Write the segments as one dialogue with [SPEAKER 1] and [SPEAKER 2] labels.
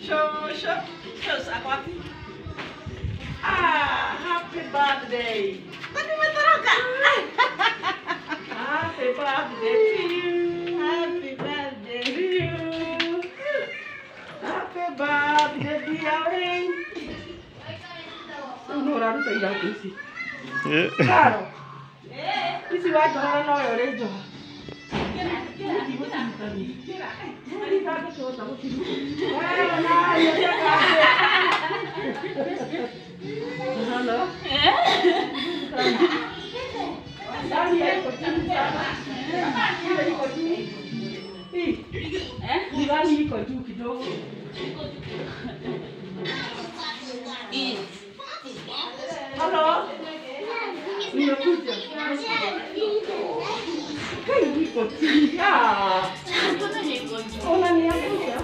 [SPEAKER 1] Show ako. Happy birthday. Kani matoroka? Happy birthday to you. Happy birthday to you. Happy birthday dear Wayne. Unora ruta ila kisi. Claro. Kisi watu wana noyo rejo. Hello. Hello. Nimekuja. Kai niko chini. Ona niakuja.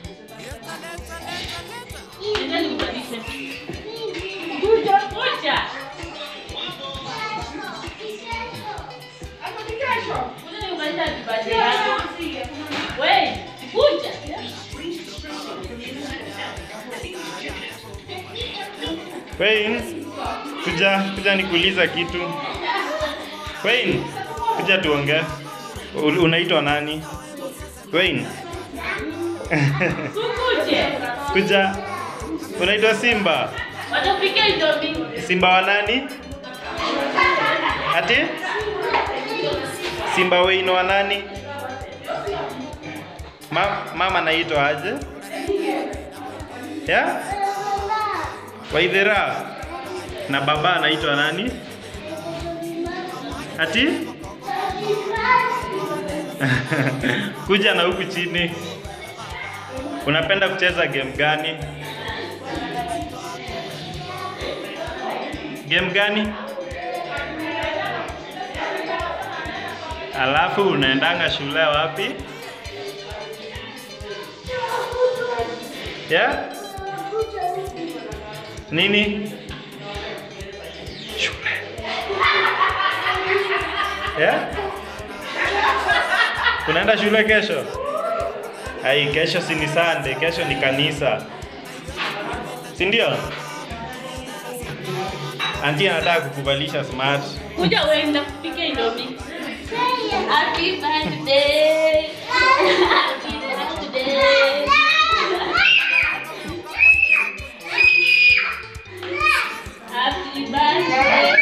[SPEAKER 2] Nenda nikubadilishe.
[SPEAKER 1] Kuja. Hapo ni kesho.
[SPEAKER 2] Kuja nikubadilishe birthday yako. Wewe, kuja.
[SPEAKER 3] Wayne, kuja nikuuliza kitu. Wayne, kuja tuongee. Unaitwa nani? Wayne.
[SPEAKER 2] Sukuje.
[SPEAKER 3] Kuja. Unaitwa Simba.
[SPEAKER 2] Watapika Indomie.
[SPEAKER 3] Simba wa nani? Ati? Simba Wayne wa nani? Mama anaitwa aje? Ya? Waithera. Na baba anaitwa nani? Ati? Kuja na huku chini. Unapenda kucheza game gani? Game gani? Alafu unaendanga shule wapi? Yeah? Nini? Shule. Yeah? Unaenda shule kesho? Hai, kesho si ni Sunday, kesho ni kanisa. Si ndio? Auntie anataka kukuvalisha smart.
[SPEAKER 2] Kuja wewe nikupika Indomie. Happy birthday. Happy birthday. Happy birthday.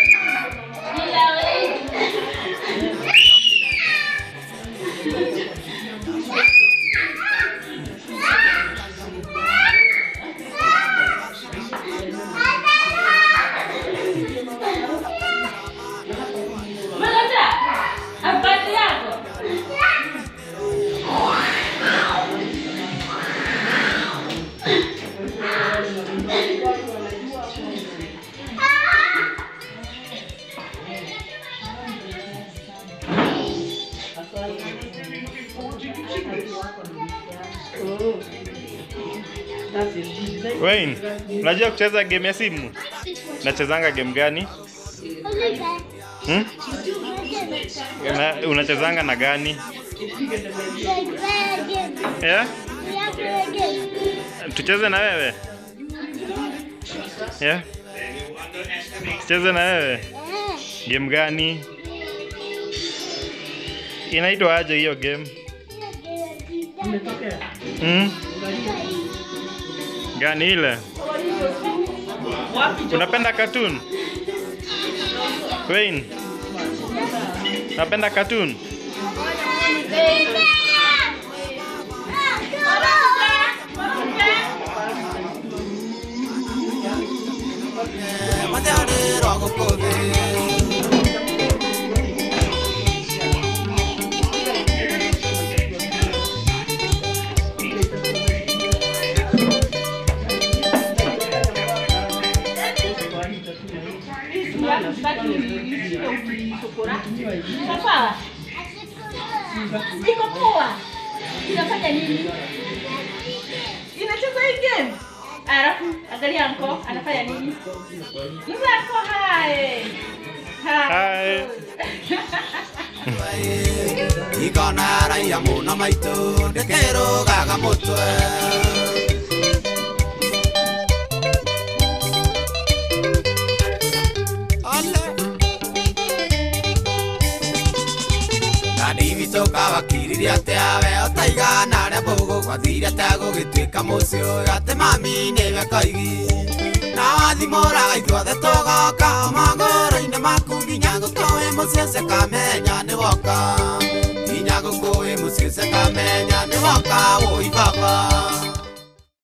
[SPEAKER 3] Wayne, unajua kucheza game ya simu? Unachezanga game gani? Unachezanga na gani? Yeah? Tucheze na wewe? Yeah? Tucheze na wewe? Game gani? Inaitwa aje hiyo game? Gani ile? Unapenda cartoon? Wayne, unapenda cartoon?
[SPEAKER 2] Sawa. Iko poa. Inafanya nini?
[SPEAKER 1] Inacheza hii game.
[SPEAKER 2] Alafu angalia anko anafanya nini?
[SPEAKER 1] Mzee anko hai.
[SPEAKER 3] Hi.
[SPEAKER 4] Ikona raia muna maitu ndekero gaga mutwe Adivi toka wakiri ate awe otaiga nare bogo kwathira tago gitwika mucio ate mami nebe kaigi na wathimora gaithuothe togoka magoro-ine maku nginya gukoe mucio sekamenya ni woka nginya gukoe mucio sekamenya ni woka woi baba